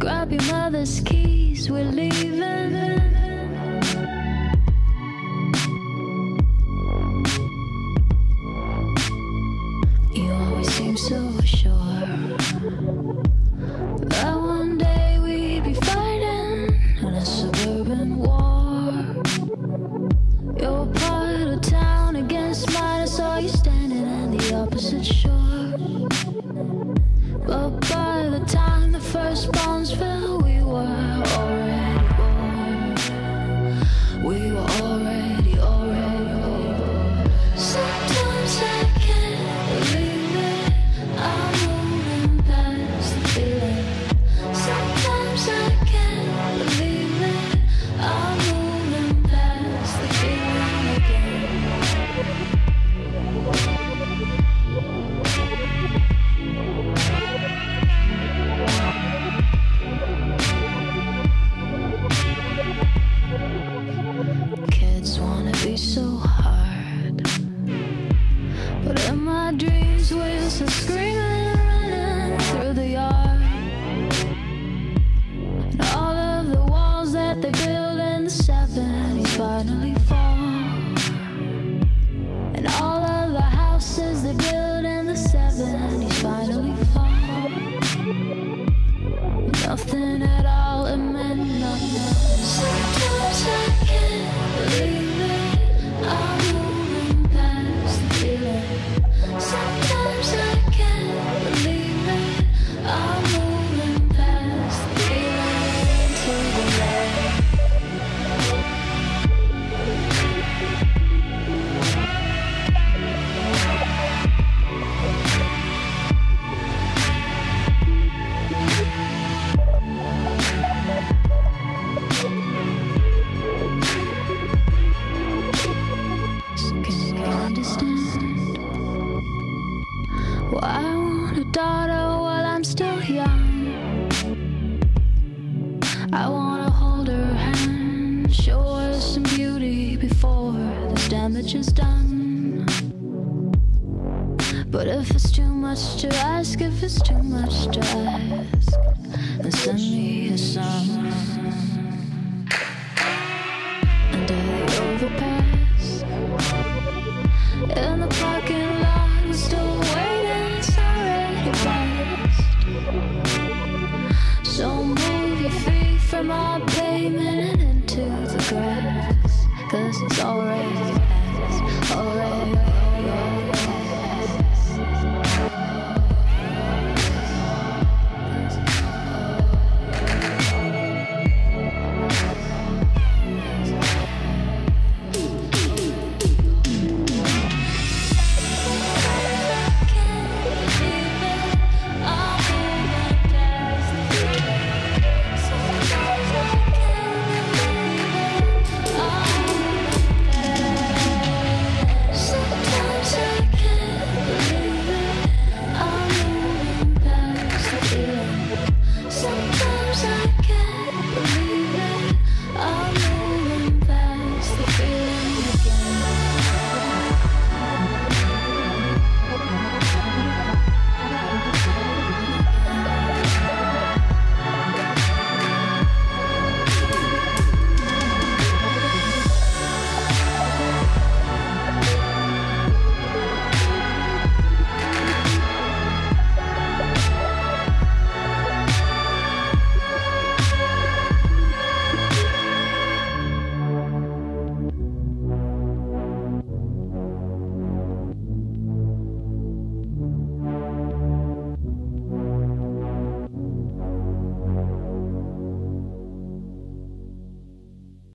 Grab your mother's keys, we're leaving. You always seem so sure that one day we'd be fighting in a suburban war. You're part of town against mine. I saw you standing on the opposite shore. But by the time the first bombs fell, we were already born. We were already born. Sometimes I can't believe it. I'm moving past the feeling. Sometimes I can't believe it. I'm moving past the feeling again. Kids wanna be so hard, but in my dreams we're still screaming and running through the yard. And all of the walls that they built in the 70s finally fall. And all of the houses they built in the 70s finally fall. Nothing at all, it meant nothing. Sometimes I can't believe it. I'm moving past the feeling. Sometimes I can't believe it. I'm moving past the feeling to the light. Can you understand why I want a daughter while I'm still young? I wanna hold her hand, show her some beauty before this damage is done. But if it's too much to ask, if it's too much to ask, then send me a song under the overpass. In the parking lot, we're still waiting, it's already past. So move your feet from our pavement and into the grass, 'cause it's already past, already past. Sometimes I can't